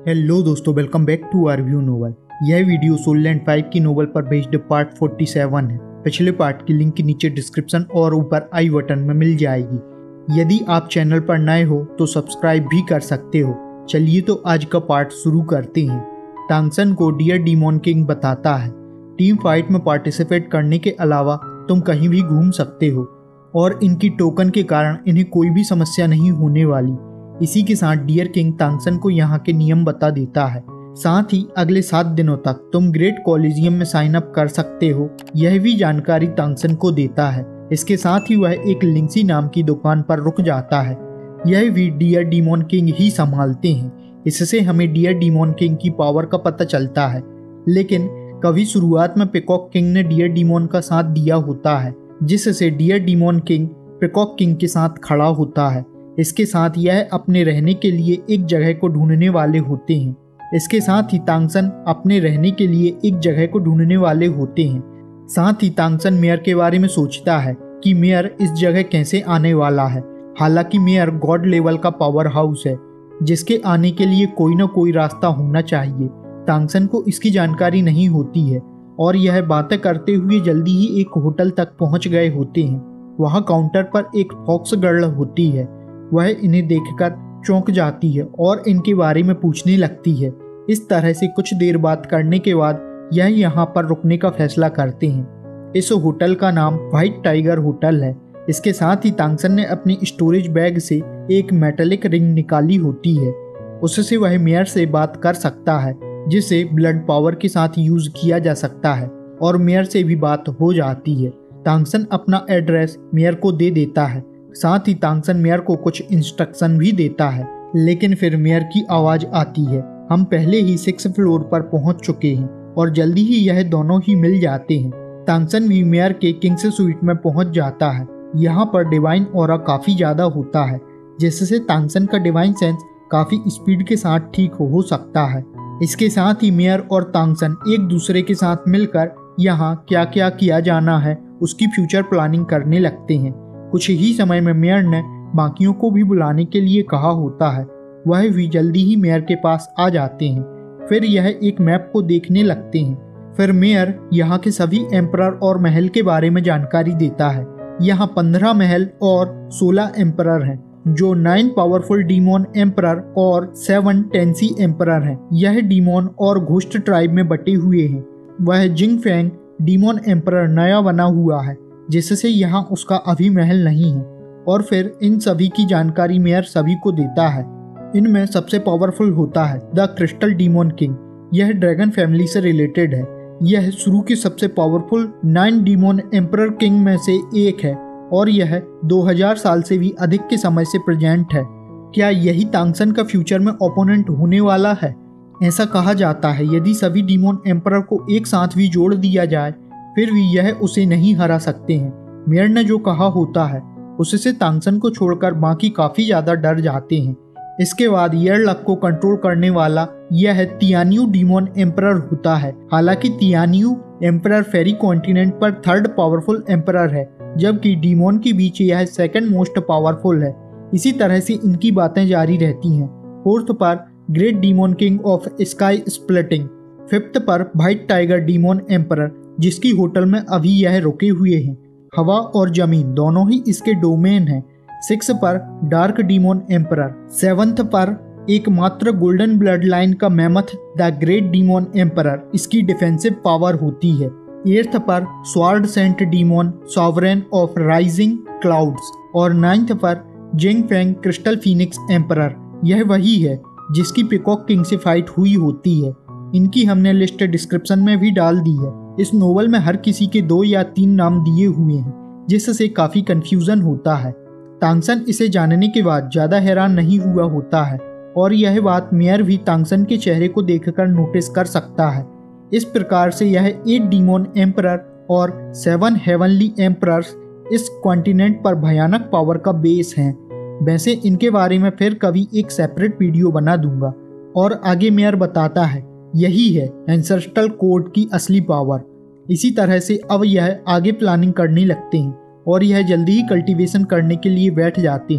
Hello दोस्तों, welcome back to our view novel. यह video soul land 5 की नोवेल पर बेस्ड पार्ट 47 है। पिछले पार्ट की लिंक नीचे डिस्क्रिप्शन और ऊपर आई बटन में मिल जाएगी। यदि आप चैनल पर नए हो तो सब्सक्राइब भी कर सकते हो। चलिए तो आज का पार्ट शुरू करते हैं। तांगसन को डियर डीमॉन किंग बताता है, टीम फाइट में पार्टिसिपेट करने के अलावा तुम कहीं भी घूम सकते हो और इनकी टोकन के कारण इन्हें कोई भी समस्या नहीं होने वाली। इसी के साथ डियर किंग तांगसन को यहाँ के नियम बता देता है। साथ ही अगले 7 दिनों तक तुम ग्रेट कॉलेजियम में साइन अप कर सकते हो, यह भी जानकारी तांगसन को देता है। इसके साथ ही वह एक लिंक्सी नाम की दुकान पर रुक जाता है। यह भी डियर डीमॉन किंग ही संभालते हैं। इससे हमें डियर डीमॉन किंग की पावर का पता चलता है। लेकिन कभी शुरुआत में पिकॉक किंग ने डियर डीमॉन का साथ दिया होता है, जिससे deer demon king peacock king के साथ खड़ा होता है। इसके साथ यह अपने रहने के लिए एक जगह को ढूंढने वाले होते हैं। इसके साथ ही तांगसन अपने रहने के लिए एक जगह को ढूंढने वाले होते हैं। साथ ही तांगसन मेयर के बारे में सोचता है कि मेयर इस जगह कैसे आने वाला है। हालांकि मेयर गॉड लेवल का पावर हाउस है, जिसके आने के लिए कोई ना कोई रास्ता होना चाहिए। तांगसन को इसकी जानकारी नहीं होती है और यह बातें करते हुए जल्दी ही एक होटल तक पहुंच गए होते हैं। वहां काउंटर पर एक फॉक्स गर्ल होती है। वह इन्हें देखकर चौंक जाती है और इनके बारे में पूछने लगती है। इस तरह से कुछ देर बात करने के बाद यह यहाँ पर रुकने का फैसला करते हैं। इस होटल का नाम व्हाइट टाइगर होटल है। इसके साथ ही तांगसन ने अपनी स्टोरेज बैग से एक मेटालिक रिंग निकाली होती है। उससे वह मेयर से बात कर सकता है, जिसे ब्लड पावर के साथ यूज किया जा सकता है और मेयर से भी बात हो जाती है। तांगसन अपना एड्रेस मेयर को दे देता है। साथ ही तांगसन मेयर को कुछ इंस्ट्रक्शन भी देता है। लेकिन फिर मेयर की आवाज आती है, हम पहले ही 6th फ्लोर पर पहुंच चुके हैं और जल्दी ही यह दोनों ही मिल जाते हैं। तांगसन भी मेयर के किंग्स स्वीट में पहुंच जाता है। यहाँ पर डिवाइन ऑरा काफी ज्यादा होता है, जिससे तांगसन का डिवाइन सेंस काफी स्पीड के साथ ठीक हो सकता है। इसके साथ ही मेयर और तांगसन एक दूसरे के साथ मिलकर यहाँ क्या क्या किया जाना है उसकी फ्यूचर प्लानिंग करने लगते हैं। कुछ ही समय में मेयर ने बाकियों को भी बुलाने के लिए कहा होता है। वह भी जल्दी ही मेयर के पास आ जाते हैं। फिर यह एक मैप को देखने लगते हैं। फिर मेयर यहाँ के सभी एम्परर और महल के बारे में जानकारी देता है। यहाँ 15 महल और 16 एम्परर हैं, जो 9 पावरफुल डीमॉन एम्परर और 7 टेंसी एम्परर हैं। यह डीमॉन और घोस्ट ट्राइब में बटे हुए हैं। वह जिंग फेंग डीमॉन एम्परर नया बना हुआ है, जिससे यहाँ उसका अभी महल नहीं है। और फिर इन सभी की जानकारी मेयर सभी को देता है। इनमें सबसे पावरफुल होता है द क्रिस्टल डीमॉन किंग। यह ड्रैगन फैमिली से रिलेटेड है। यह शुरू के सबसे पावरफुल 9 डीमॉन एम्परर किंग में से एक है और यह 2000 साल से भी अधिक के समय से प्रेजेंट है। क्या यही तांगसन का फ्यूचर में ओपोनेंट होने वाला है? ऐसा कहा जाता है यदि सभी डीमॉन एम्परर को एक साथ भी जोड़ दिया जाए फिर भी यह उसे नहीं हरा सकते हैं। मेयर ने जो कहा होता है उससे तांगसन को छोड़कर बाकी काफी ज्यादा डर जाते हैं। इसके बाद ईयरलक को कंट्रोल करने वाला यह तियानियू डीमॉन एम्परर होता है। हालांकि तियानियू एम्परर फेरी कॉन्टिनेंट पर 3rd पावरफुल एम्परर है, जबकि डीमॉन के बीच यह 2nd मोस्ट पावरफुल है। इसी तरह से इनकी बातें जारी रहती हैं। 4th पर great demon king of sky splitting, 5th पर व्हाइट टाइगर डीमॉन एम्परर, जिसकी होटल में अभी यह रुके हुए हैं। हवा और जमीन दोनों ही इसके डोमेन हैं। 6 पर डार्क डीमॉन एम्परर, 7th पर एकमात्र गोल्डन ब्लड लाइन का mammoth the great demon emperor, इसकी डिफेंसिव पावर होती है। 8th पर sword saint demon sovereign of rising clouds और 9th पर Jing Feng crystal phoenix emperor. यह वही है जिसकी पिकॉक किंग से फाइट हुई होती है। इनकी हमने लिस्ट डिस्क्रिप्शन में भी डाल दी है। इस नोवेल में हर किसी के 2 या 3 नाम दिए हुए हैं, जिससे काफी कंफ्यूजन होता है। तांगसन इसे जानने के बाद ज्यादा हैरान नहीं हुआ होता है और यह बात मेयर भी तांगसन के चेहरे को देखकर नोटिस कर सकता है। इस प्रकार से यह 8 डीमॉन एम्परर और 7 हेवनली एम्परर्स इस कॉन्टिनेंट पर भयानक पावर का बेस हैं। वैसे इनके बारे में फिर कभी एक सेपरेट वीडियो बना दूंगा। और आगे मेयर बताता है यही है एंसेस्ट्रल कोड की असली पावर। इसी तरह से अब यह आगे प्लानिंग करने लगते हैं और यह जल्दी ही कल्टीवेशन करने के लिए बैठ जाते हैं।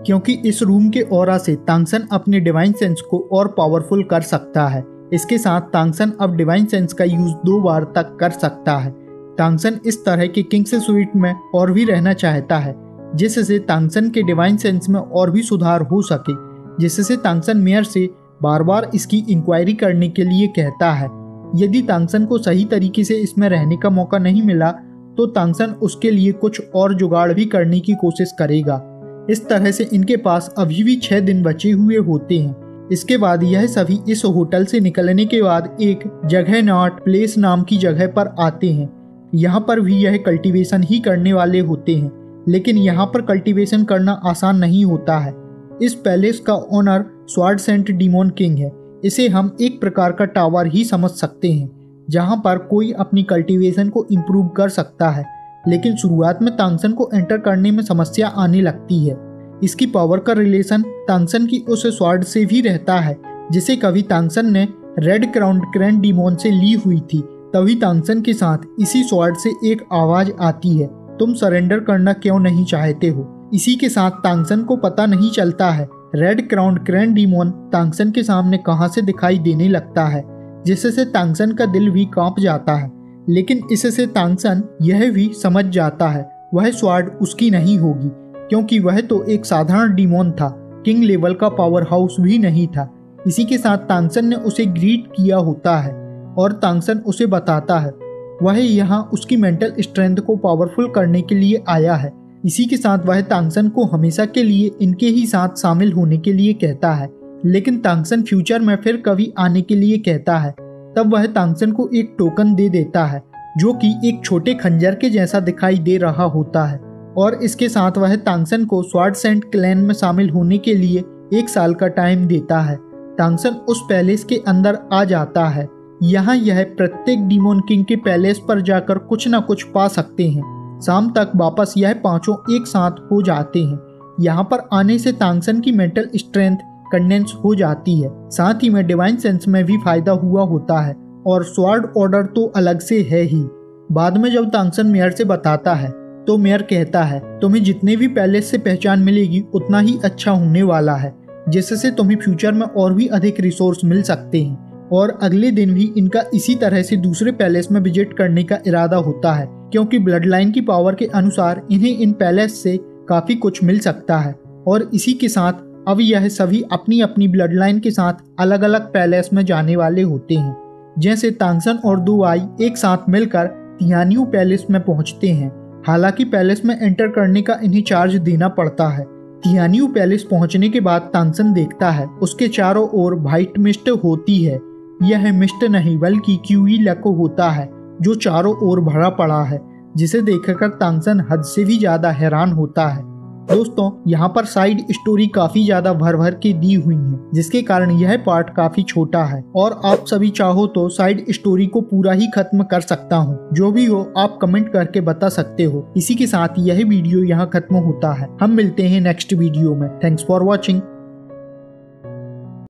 क्योंकि इस रूम के ऑरा से तांगसन अपने डिवाइन सेंस को और पावरफुल कर सकता है। इसके साथ तांगसन अब डिवाइन सेंस का यूज 2 बार तक कर सकता है। तांगसन इस तरह के किंग्स स्वीट में और भी रहना चाहता है, जिससे तांगसन के डिवाइन सेंस में और भी सुधार हो सके, जिससे तांगसन मेयर से बार बार इसकी इंक्वायरी करने के लिए कहता है। यदि तांगसन को सही तरीके से इसमें रहने का मौका नहीं मिला तो तांगसन उसके लिए कुछ और जुगाड़ भी करने की कोशिश करेगा। इस तरह से इनके पास अभी भी 6 दिन बचे हुए होते हैं। इसके बाद यह सभी इस होटल से निकलने के बाद एक जगह नॉट प्लेस नाम की जगह पर आते हैं। यहाँ पर भी यह कल्टीवेशन ही करने वाले होते हैं, लेकिन यहाँ पर कल्टीवेशन करना आसान नहीं होता है। इस पैलेस का owner sword saint demon king है। इसे हम एक प्रकार का टावर ही समझ सकते हैं, जहाँ पर कोई अपनी कल्टीवेशन को इम्प्रूव कर सकता है। लेकिन शुरुआत में तांगसन को एंटर करने में समस्या आने लगती है। इसकी पावर का रिलेशन तांगसन की उस स्वॉर्ड से भी रहता है, जिसे कभी तांगसन ने रेड क्राउन्ड ग्रैंड डीमोन से ली हुई थी। तभी तांगसन के साथ इसी स्वॉर्ड से एक आवाज आती है, तुम सरेंडर करना क्यों नहीं चाहते हो। इसी के साथ तांगसन को पता नहीं चलता है red crowned grand demon Tang San के सामने कहां से दिखाई देने लगता है, जिससे तांगसन का दिल भी कांप जाता है। लेकिन इससे तांगसन यह भी समझ जाता है वह स्वॉर्ड उसकी नहीं होगी, क्योंकि वह तो एक साधारण डीमोन था, किंग लेवल का पावर हाउस भी नहीं था। इसी के साथ तांगसन ने उसे ग्रीट किया होता है और तांगसन उसे बताता है वह यहाँ उसकी मेंटल स्ट्रेंथ को पावरफुल करने के लिए आया है। इसी के साथ वह तांगसन को हमेशा के लिए इनके ही साथ शामिल होने के लिए कहता है। लेकिन तांगसन फ्यूचर में फिर कभी आने के लिए कहता है। तब वह तांगसन को एक टोकन दे देता है, जो कि एक छोटे खंजर के जैसा दिखाई दे रहा होता है, और इसके साथ वह तांगसन को स्वॉर्ड सेंट क्लैन में शामिल होने के लिए 1 साल का टाइम देता है। तांगसन उस पैलेस के अंदर आ जाता है। यहाँ यह प्रत्येक डीमोन किंग के पैलेस पर जाकर कुछ न कुछ पा सकते हैं। शाम तक वापस यह पांचों एक साथ हो जाते हैं। यहाँ पर आने से तांगसन की मेंटल स्ट्रेंथ कंडेंस हो जाती है, साथ ही में डिवाइन सेंस में भी फायदा हुआ होता है, और स्वॉर्ड ऑर्डर तो अलग से है ही। बाद में जब तांगसन मेयर से बताता है तो मेयर कहता है तुम्हें जितने भी पैलेस से पहचान मिलेगी उतना ही अच्छा होने वाला है, जिससे तुम्हें फ्यूचर में और भी अधिक रिसोर्स मिल सकते हैं। और अगले दिन भी इनका इसी तरह से दूसरे पैलेस में विजिट करने का इरादा होता है, क्योंकि ब्लड लाइन की पावर के अनुसार इन्हें इन पैलेस से काफी कुछ मिल सकता है। और इसी के साथ अब यह सभी अपनी अपनी ब्लड लाइन के साथ अलग अलग पैलेस में जाने वाले होते हैं। जैसे तांगसन और दुआई एक साथ मिलकर तियानियू पैलेस में पहुंचते हैं। हालांकि पैलेस में एंटर करने का इन्हें चार्ज देना पड़ता है। तियानियू पैलेस पहुंचने के बाद तांगसन देखता है उसके चारों ओर व्हाइट मिस्ट होती है। यह मिस्ट नहीं बल्कि क्यूई लक होता है, जो चारों ओर भरा पड़ा है, जिसे देखकर तांगसन हद से भी ज्यादा हैरान होता है। दोस्तों, यहाँ पर साइड स्टोरी काफी ज्यादा भर भर के दी हुई है, जिसके कारण यह पार्ट काफी छोटा है, और आप सभी चाहो तो साइड स्टोरी को पूरा ही खत्म कर सकता हूँ। जो भी हो आप कमेंट करके बता सकते हो। इसी के साथ यह वीडियो यहाँ खत्म होता है। हम मिलते हैं नेक्स्ट वीडियो में। Thanks for watching.